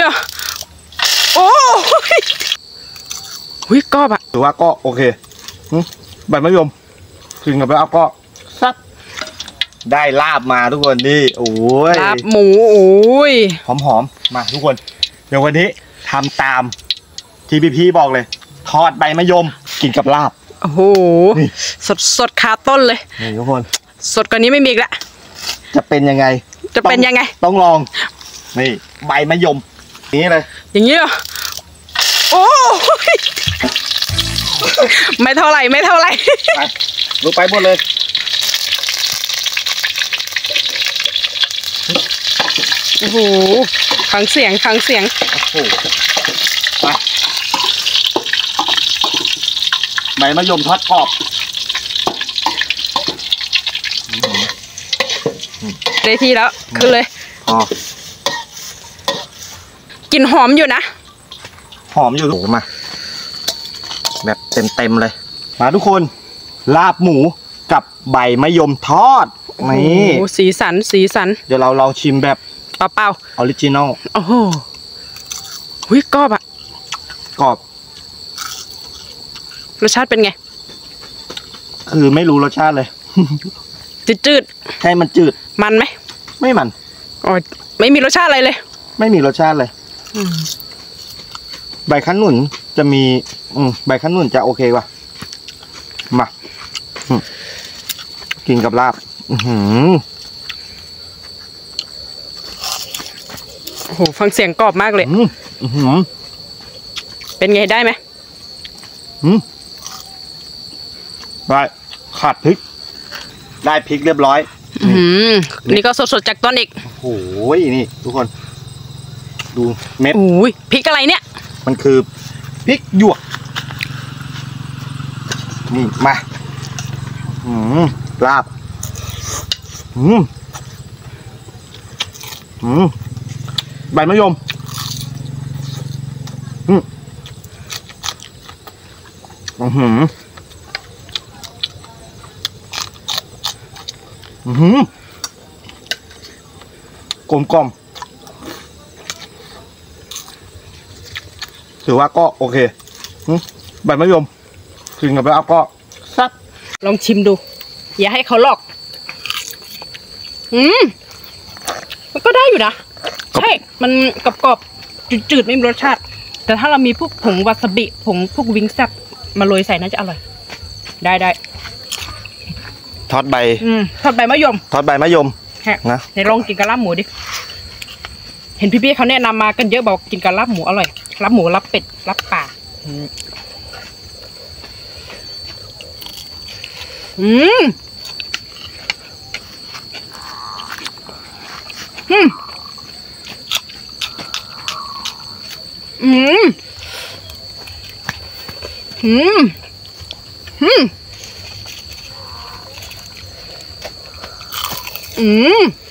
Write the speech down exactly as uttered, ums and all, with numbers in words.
เหรอโอ้ยหุ้ยกรอบอะถือว่าก็โอเคใบมะยมกินกับแล้วก็ซับได้ลาบมาทุกคนนี่โอ้ยลาบหมูโอ้ยหอมๆมาทุกคนเดี๋ยววันนี้ทำตามที่พี่พี่บอกเลยทอดใบมะยมกินกับลาบโอ้โหสดสดคาต้นเลยนี่ทุกคนสดกว่านี้ไม่มีอีกละจะเป็นยังไงจะเป็นยังไงต้องลองนี่ใบมะยมนี้เลยอย่างนี้เหรอโอ้ยไม่เท่าไหร่ไม่เท่าไหร่ลงไปหมดเลยโอ้โหฟังเสียงฟังเสียงโอ้โหไปใบมะยมทอดกรอบได้ที่แล้วขึ้นเลยอ๋อกินหอมอยู่นะหอมอยู่โอ้มาแบบเต็มเต็มเลยมาทุกคนลาบหมูกับใบมะยมทอดนี่สีสันสีสันเดี๋ยวเราลองชิมแบบเปล่าเปล่าออริจินอลโอ้โหหุ้ยกรอบอะกรอบรสชาติเป็นไงคือไม่รู้รสชาติเลยจืดจืดใช่มันจืดมันไหมไม่มันอ๋อไม่มีรสชาติอะไรเลยไม่มีรสชาติเลยใบขนุนจะมีอืมใบขนุนจะโอเคกว่ามากินกับลาบอือโอ้โหฟังเสียงกรอบมากเลยอือเป็นไงได้ไหมอืมได้ขาดพริกได้พริกเรียบร้อยอืมนี่ก็สดๆจากต้นอีกโอ้ยนี่ทุกคนดูเม็ดโอ้ยพริกอะไรเนี่ยมันคือพริกหยวกนี่มาอืมลาบอืมอืมใบมะยมอืมอืมอืมกลมกล่อมถือว่าก็โอเคใบมะยมกินกับแล้วก็ซับลองชิมดูอย่าให้เขาหลอกอืมมันก็ได้อยู่นะใช่มันกรอบๆจืดๆไม่มีรสชาติแต่ถ้าเรามีพวกผงวาซาบิผงพวกวิงแซบมาโรยใส่น่าจะอร่อยได้ได้ทอดใบอืมทอดใบมะยมทอดใบมะยมนะในลองกินกับลาบหมูดิเห็นพี่ๆเขาแนะนำมากันเยอะบอกกินกับลาบหมูอร่อยลาบหมูลาบเป็ดลาบป่าอืมอืมอืมอืมอืมอืม